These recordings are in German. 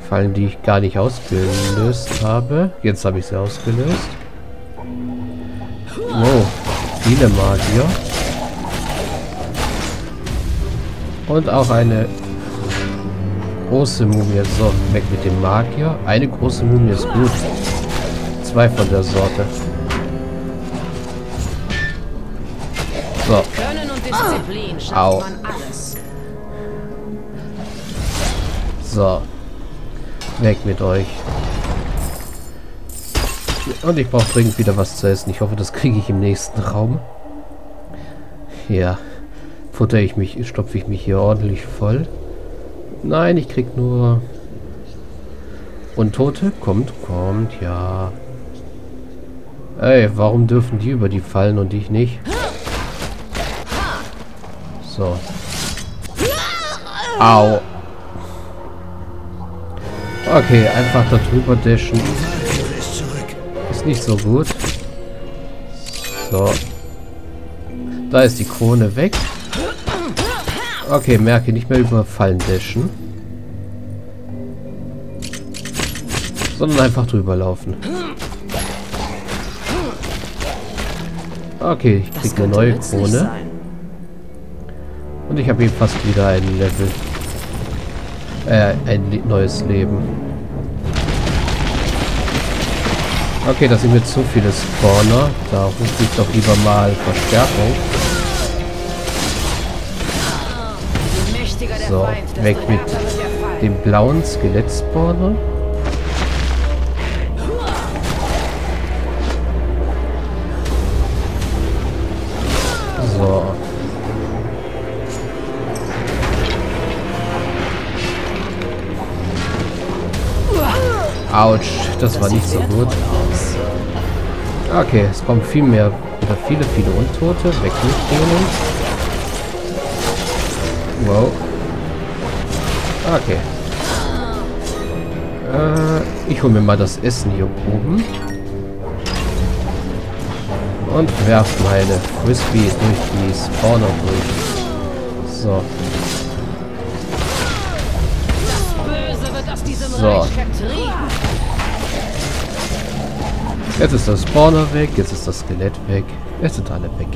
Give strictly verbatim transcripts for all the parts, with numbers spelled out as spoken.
Fallen, die ich gar nicht ausgelöst habe. Jetzt habe ich sie ausgelöst. Wow, viele Magier. Und auch eine große Mumie. So, weg mit dem Magier. Eine große Mumie ist gut. Zwei von der Sorte. So. Au. So. Weg mit euch. Und ich brauche dringend wieder was zu essen. Ich hoffe, das kriege ich im nächsten Raum. Ja. Futter ich mich, stopfe ich mich hier ordentlich voll. Nein, ich krieg nur Untote. Kommt, kommt, ja. Ey, warum dürfen die über die fallen und ich nicht? So. Au. Okay, einfach da drüber dashen. Ist nicht so gut. So. Da ist die Krone weg. Okay, merke, nicht mehr über Fallen dashen. Sondern einfach drüber laufen. Okay, ich kriege eine neue Krone. Und ich habe eben fast wieder ein Level. Äh, ein le neues Leben. Okay, das sind mir zu viele Spawner. Da rufe ich doch lieber mal Verstärkung. So, weg mit dem blauen Skelett-Spawner. So. Autsch, das war nicht so gut. Okay, es kommen viel mehr, wieder viele, viele Untote. Weg mit denen. Wow. Okay. Äh, ich hole mir mal das Essen hier oben. Und werfe meine Frisbee durch die Spawner durch. So. So. Jetzt ist der Spawner weg, jetzt ist das Skelett weg. Jetzt sind alle weg.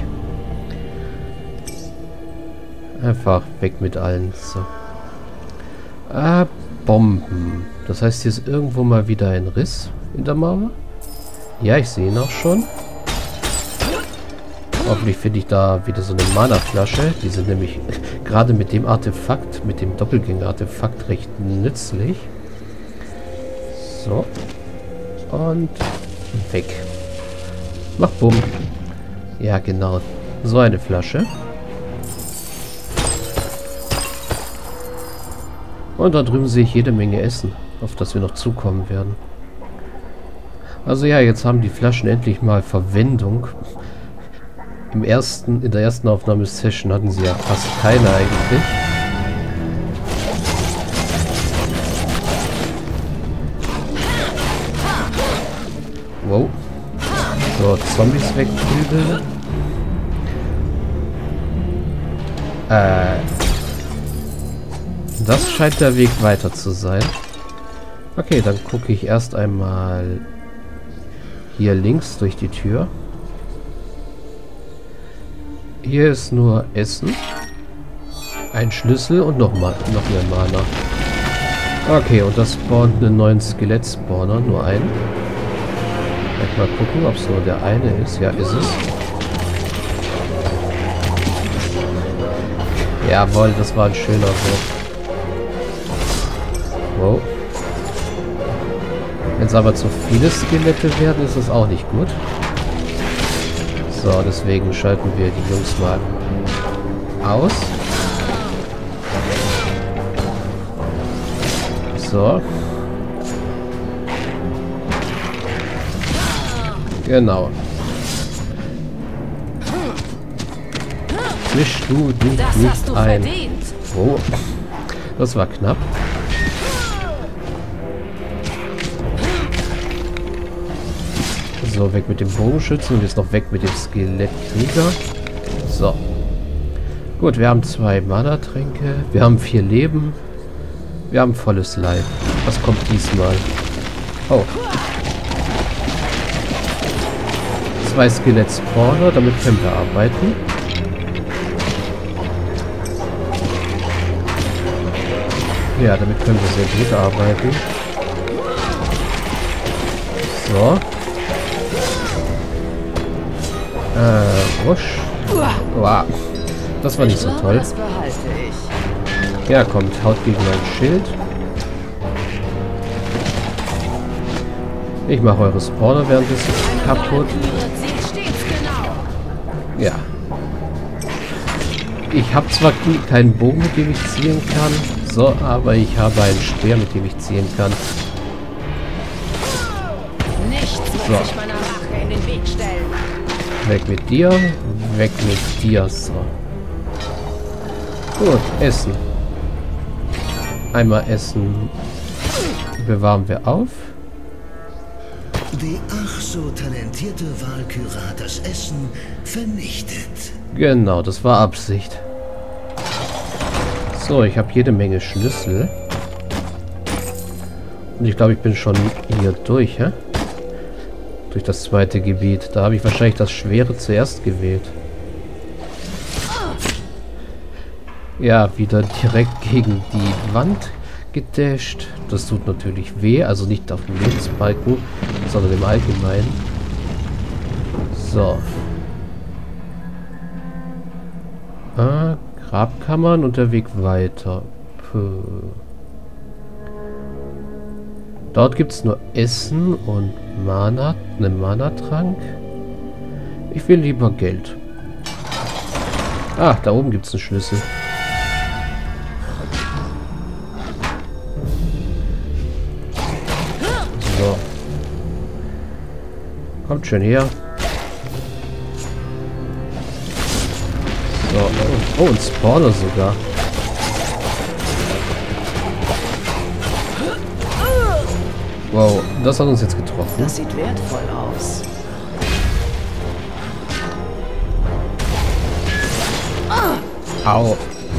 Einfach weg mit allen. So. Ah, Bomben. Das heißt, hier ist irgendwo mal wieder ein Riss in der Mauer. Ja, ich sehe ihn auch schon. Hoffentlich finde ich da wieder so eine Mana-Flasche. Die sind nämlich gerade mit dem Artefakt, mit dem Doppelgänger-Artefakt recht nützlich. So. Und weg. Mach bumm. Ja, genau. So eine Flasche. Und da drüben sehe ich jede Menge Essen, auf das wir noch zukommen werden. Also ja, jetzt haben die Flaschen endlich mal Verwendung. Im ersten, in der ersten Aufnahmesession hatten sie ja fast keine eigentlich. Wow. So, Zombies wegprügeln. Äh. Das scheint der Weg weiter zu sein. Okay, dann gucke ich erst einmal hier links durch die Tür. Hier ist nur Essen. Ein Schlüssel und noch mal noch mehr Mana. Okay, und das spawnt einen neuen Skelett-Spawner. Nur einen. Mal gucken, ob es nur der eine ist. Ja, ist es. Jawohl, das war ein schöner Wurf. Wow. Wenn es aber zu viele Skelette werden, ist es auch nicht gut. So, deswegen schalten wir die Jungs mal aus. So. Genau. Misch du dich das nicht hast du ein. Verdient. Oh, das war knapp. So, weg mit dem Bogenschützen und jetzt noch weg mit dem Skelettkrieger. So. Gut, wir haben zwei Mana-Tränke. Wir haben vier Leben. Wir haben volles Leib. Was kommt diesmal? Oh. Zwei Skelett-Spawner, damit können wir arbeiten. Ja, damit können wir sehr gut arbeiten. So. Äh, wusch. Wow. Das war nicht so toll. Ja, kommt, haut gegen mein Schild. Ich mache eure Spawner währenddessen kaputt. Ja. Ich habe zwar keinen Bogen, mit dem ich zielen kann, so, aber ich habe einen Speer, mit dem ich zielen kann. So. Weg mit dir, weg mit dir, so. Gut, Essen. Einmal Essen bewahren wir auf. Die ach so talentierte Walküre hat das Essen vernichtet. Genau, das war Absicht. So, ich habe jede Menge Schlüssel. Und ich glaube, ich bin schon hier durch, hä? Durch das zweite Gebiet. Da habe ich wahrscheinlich das Schwere zuerst gewählt. Ja, wieder direkt gegen die Wand gedasht. Das tut natürlich weh. Also nicht auf dem Lebensbalken, sondern im Allgemeinen. So. Ah, Grabkammern und der Weg weiter. Puh. Dort gibt es nur Essen und Mana, ne Mana-Trank. Ich will lieber Geld. Ah, da oben gibt es einen Schlüssel. So. Kommt schön her. So. Oh, oh, ein Spawner sogar. Wow, das hat uns jetzt getroffen. Das sieht wertvoll aus. Au.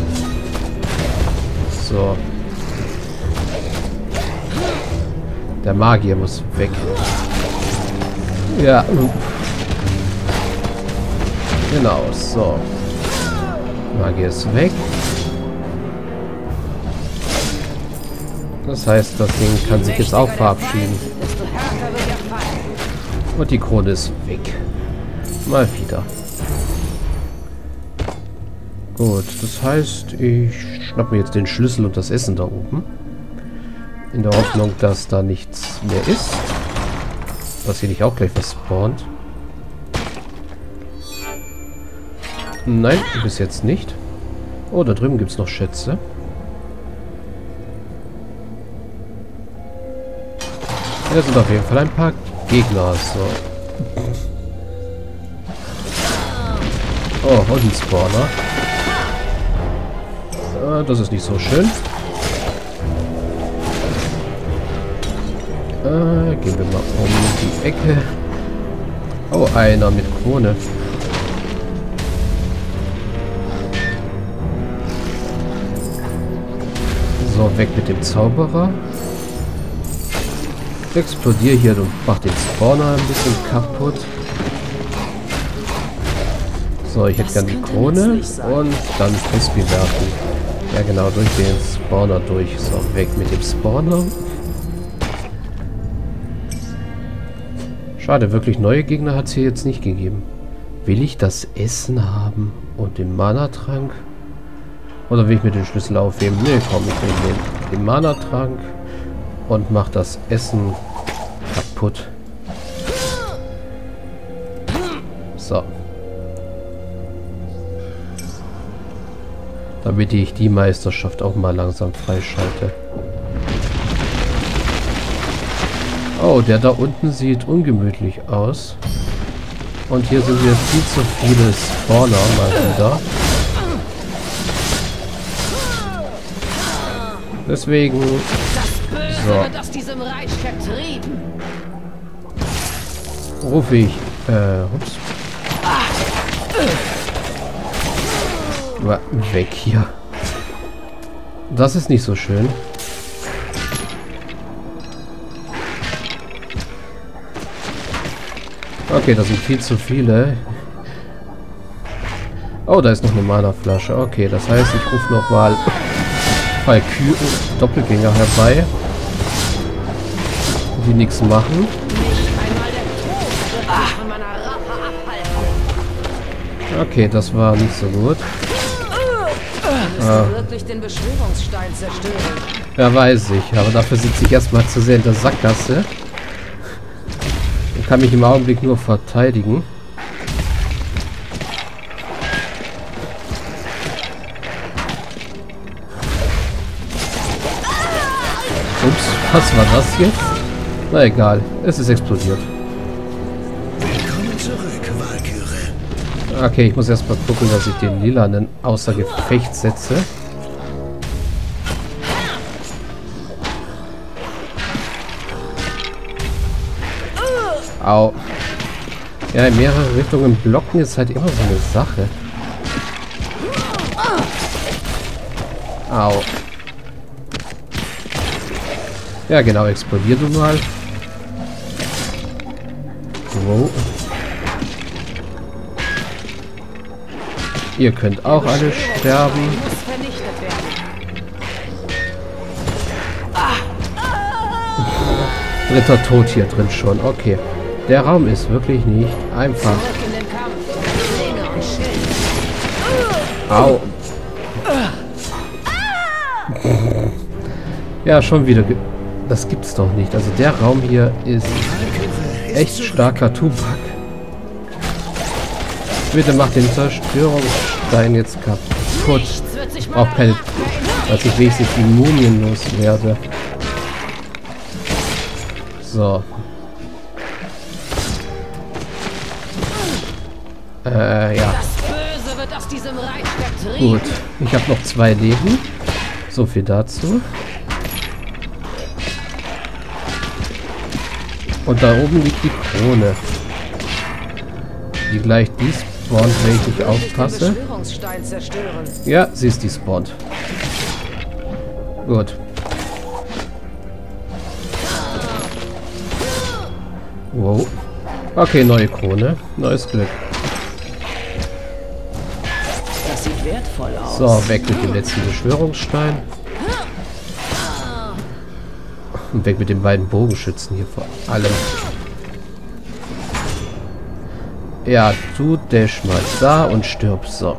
So. Der Magier muss weg. Ja. Genau, so. Magier ist weg. Das heißt, das Ding kann sich jetzt auch verabschieden. Und die Krone ist weg. Mal wieder. Gut, das heißt, ich schnapp mir jetzt den Schlüssel und das Essen da oben. In der Hoffnung, dass da nichts mehr ist. Dass hier nicht auch gleich was spawnt. Nein, bis jetzt nicht. Oh, da drüben gibt es noch Schätze. Hier sind auf jeden Fall ein paar Gegner. So. Oh, und ein Spawner. Ah, das ist nicht so schön. Ah, gehen wir mal um die Ecke. Oh, einer mit Krone. So, weg mit dem Zauberer. Explodiere hier und mach den Spawner ein bisschen kaputt. So, ich hätte gern die Krone und dann Frisbee werfen. Ja genau, durch den Spawner durch. So, weg mit dem Spawner. Schade, wirklich neue Gegner hat es hier jetzt nicht gegeben. Will ich das Essen haben und den Mana-Trank? Oder will ich mir den Schlüssel aufheben? Ne, komm, ich will den, den Mana-Trank und mach das Essen kaputt. So. Damit ich die Meisterschaft auch mal langsam freischalte. Oh, der da unten sieht ungemütlich aus. Und hier sind wir viel zu viele Spawner mal wieder. Deswegen... So. Aus diesem Reich vertrieben. Rufe ich... Äh, ups. Weg hier. Das ist nicht so schön. Okay, das sind viel zu viele. Oh, da ist noch eine Mana-Flasche. Okay, das heißt, ich rufe nochmal Valkyrie Doppelgänger herbei. Die nichts machen. Nicht einmal der Tod wird mich von meiner Rache abhalten. Okay, das war nicht so gut. Willst Ah. du wirklich den Beschwörungsstein zerstören? Ja, weiß ich. Aber dafür sitze ich erstmal zu sehr in der Sackgasse. Ich kann mich im Augenblick nur verteidigen. Ups, was war das jetzt? Na egal, es ist explodiert. Willkommen zurück, Valkyrie. Okay, ich muss erstmal gucken, dass ich den Lilanen außer Gefecht setze. Au. Ja, in mehrere Richtungen blocken ist halt immer so eine Sache. Au. Ja, genau, explodiert du mal. Wow. Ihr könnt auch alle sterben. Muss vernichtet werden. Dritter Tod hier drin schon. Okay. Der Raum ist wirklich nicht einfach. Zurück in den Kampf. Klinge und Schild. Au. Ja, schon wieder. Ge das gibt's doch nicht. Also der Raum hier ist echt starker Tubak. Bitte macht den Zerstörungsstein jetzt kaputt. Nichts wird sich Auch keine, meiner Rache dass ich wenigstens die Mumien loswerde. So. Äh, ja. Das Böse wird aus diesem Reich vertrieben. Gut. Ich habe noch zwei Leben. So viel dazu. Und da oben liegt die Krone. Die gleich die spawnt, wenn ich nicht Den aufpasse. Beschwörungsstein zerstören. Ja, sie ist die spawnt. Gut. Wow. Okay, neue Krone. Neues Glück. Das sieht wertvoll aus. So, weg mit dem letzten Beschwörungsstein. Und weg mit den beiden Bogenschützen hier vor allem. Ja, du dash mal da und stirb. So.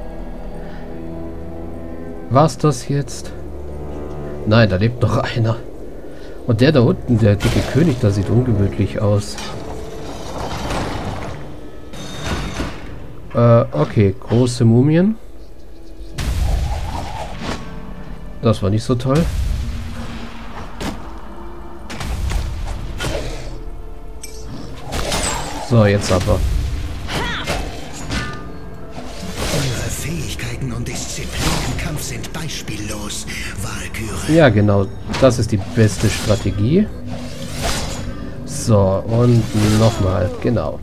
War's das jetzt? Nein, da lebt noch einer. Und der da unten, der dicke König, da sieht ungewöhnlich aus. Äh, okay, große Mumien. Das war nicht so toll. So, jetzt aber. Ihre Fähigkeiten und Disziplin im Kampf sind beispiellos, Valkyrie. Ja, genau. Das ist die beste Strategie. So, und nochmal. Genau.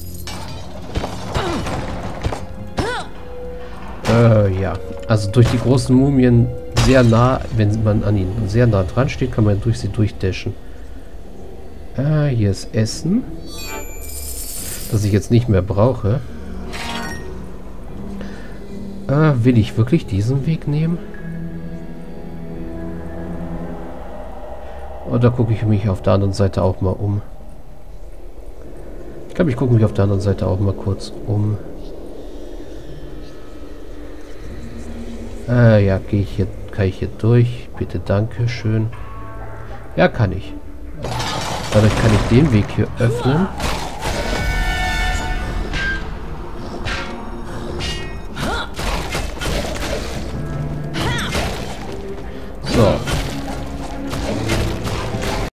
Äh, ja. Also durch die großen Mumien sehr nah, wenn man an ihnen sehr nah dran steht, kann man durch sie durchdashen. Äh, hier ist Essen. Das ich jetzt nicht mehr brauche. Äh, will ich wirklich diesen Weg nehmen? Oder gucke ich mich auf der anderen Seite auch mal um? Ich glaube, ich gucke mich auf der anderen Seite auch mal kurz um. Äh, ja, gehe ich hier, kann ich hier durch? Bitte, danke, schön. Ja, kann ich. Dadurch kann ich den Weg hier öffnen.